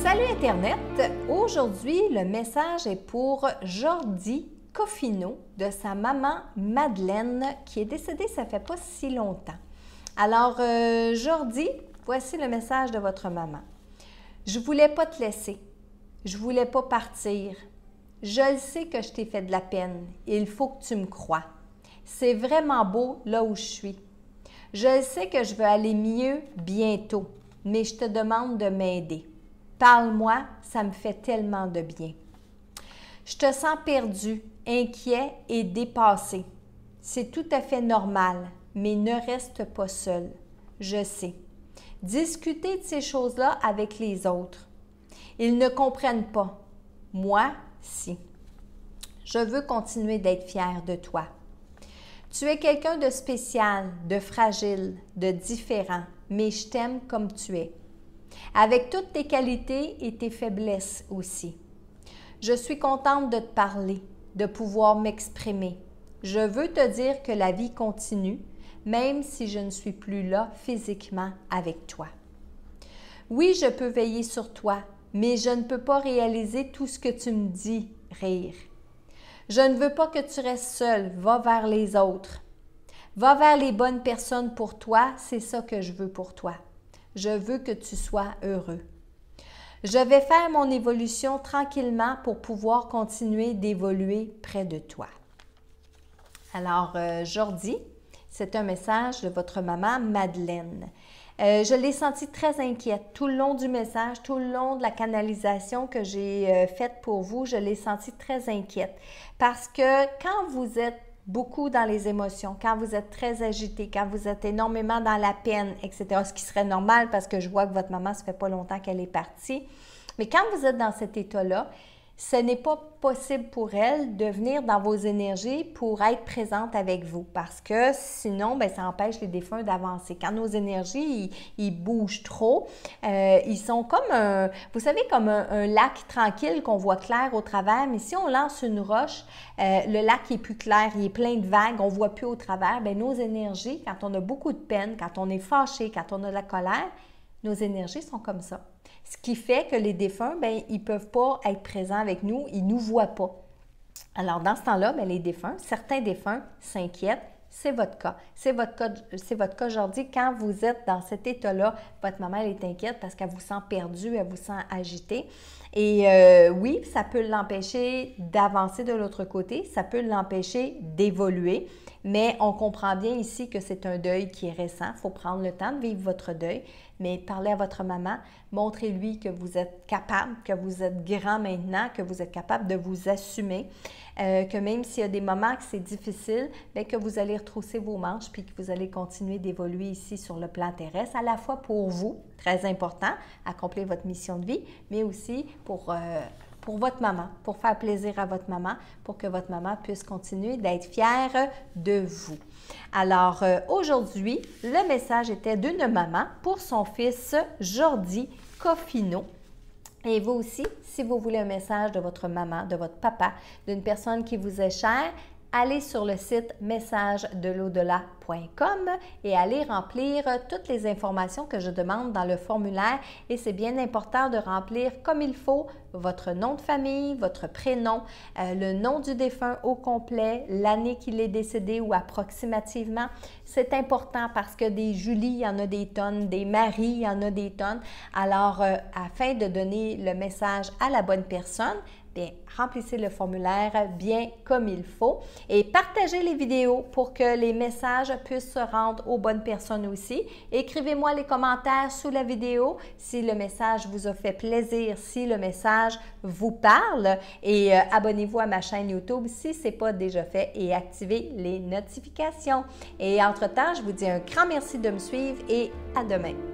Salut Internet! Aujourd'hui, le message est pour Jordi Coffino de sa maman Madeleine qui est décédée ça fait pas si longtemps. Alors Jordi, voici le message de votre maman. Je voulais pas te laisser. Je voulais pas partir. Je le sais que je t'ai fait de la peine. Il faut que tu me crois. C'est vraiment beau là où je suis. Je sais que je veux aller mieux bientôt, mais je te demande de m'aider. Parle-moi, ça me fait tellement de bien. Je te sens perdu, inquiet et dépassé. C'est tout à fait normal, mais ne reste pas seul. Je sais. Discutez de ces choses-là avec les autres. Ils ne comprennent pas. Moi, si. Je veux continuer d'être fière de toi. Tu es quelqu'un de spécial, de fragile, de différent, mais je t'aime comme tu es. Avec toutes tes qualités et tes faiblesses aussi. Je suis contente de te parler, de pouvoir m'exprimer. Je veux te dire que la vie continue, même si je ne suis plus là physiquement avec toi. Oui, je peux veiller sur toi, mais je ne peux pas réaliser tout ce que tu me dis, rire. Je ne veux pas que tu restes seul, va vers les autres. Va vers les bonnes personnes pour toi, c'est ça que je veux pour toi. Je veux que tu sois heureux. Je vais faire mon évolution tranquillement pour pouvoir continuer d'évoluer près de toi. Alors, Jordi, c'est un message de votre maman Madeleine. Je l'ai sentie très inquiète tout le long du message, tout le long de la canalisation que j'ai faite pour vous, je l'ai sentie très inquiète. Parce que quand vous êtes beaucoup dans les émotions, quand vous êtes très agité, quand vous êtes énormément dans la peine, etc., ce qui serait normal parce que je vois que votre maman, ça fait pas longtemps qu'elle est partie, mais quand vous êtes dans cet état-là, ce n'est pas possible pour elle de venir dans vos énergies pour être présente avec vous parce que sinon, bien, ça empêche les défunts d'avancer. Quand nos énergies, ils bougent trop, ils sont comme vous savez, comme un lac tranquille qu'on voit clair au travers, mais si on lance une roche, le lac est plus clair, il est plein de vagues, on ne voit plus au travers. Bien, nos énergies, quand on a beaucoup de peine, quand on est fâché, quand on a de la colère, nos énergies sont comme ça. Ce qui fait que les défunts, bien, ils ne peuvent pas être présents avec nous, ils ne nous voient pas. Alors, dans ce temps-là, bien, les défunts, certains défunts s'inquiètent. C'est votre cas. C'est votre cas aujourd'hui. Quand vous êtes dans cet état-là, votre maman, elle est inquiète parce qu'elle vous sent perdue, elle vous sent agitée. Et oui, ça peut l'empêcher d'avancer de l'autre côté, ça peut l'empêcher d'évoluer, mais on comprend bien ici que c'est un deuil qui est récent. Il faut prendre le temps de vivre votre deuil, mais parlez à votre maman, montrez-lui que vous êtes capable, que vous êtes grand maintenant, que vous êtes capable de vous assumer, que même s'il y a des moments que c'est difficile, bien que vous allez retrousser vos manches puis que vous allez continuer d'évoluer ici sur le plan terrestre, à la fois pour vous, très important, accomplir votre mission de vie, mais aussi pour votre maman, pour faire plaisir à votre maman, pour que votre maman puisse continuer d'être fière de vous. Alors, aujourd'hui, le message était d'une maman pour son fils Jordi Coffino. Et vous aussi, si vous voulez un message de votre maman, de votre papa, d'une personne qui vous est chère, allez sur le site messagedelau-delà.com et allez remplir toutes les informations que je demande dans le formulaire. Et c'est bien important de remplir comme il faut votre nom de famille, votre prénom, le nom du défunt au complet, l'année qu'il est décédé ou approximativement. C'est important parce que des Julie, il y en a des tonnes, des Marie, il y en a des tonnes. Alors, afin de donner le message à la bonne personne, bien, remplissez le formulaire bien comme il faut et partagez les vidéos pour que les messages puissent se rendre aux bonnes personnes aussi. Écrivez-moi les commentaires sous la vidéo si le message vous a fait plaisir, si le message vous parle et abonnez-vous à ma chaîne YouTube si ce n'est pas déjà fait et activez les notifications. Et entre-temps, je vous dis un grand merci de me suivre et à demain.